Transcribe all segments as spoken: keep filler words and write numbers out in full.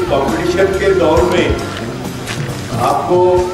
Competition के दौर में आपको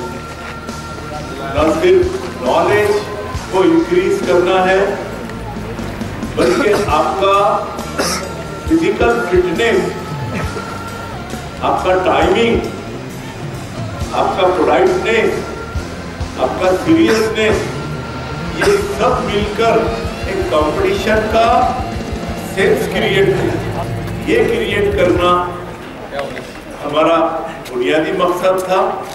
न सिर्फ नॉलेज को इंक्रीज करना है, बल्कि आपका फिजिकल फिटनेस, आपका टाइमिंग, आपका पोलाइटनेस, आपका सीरियसनेस, ये सब मिलकर एक कंपटीशन का सेंस क्रिएट है। ये क्रिएट करना हमारा बुनियादी मकसद था।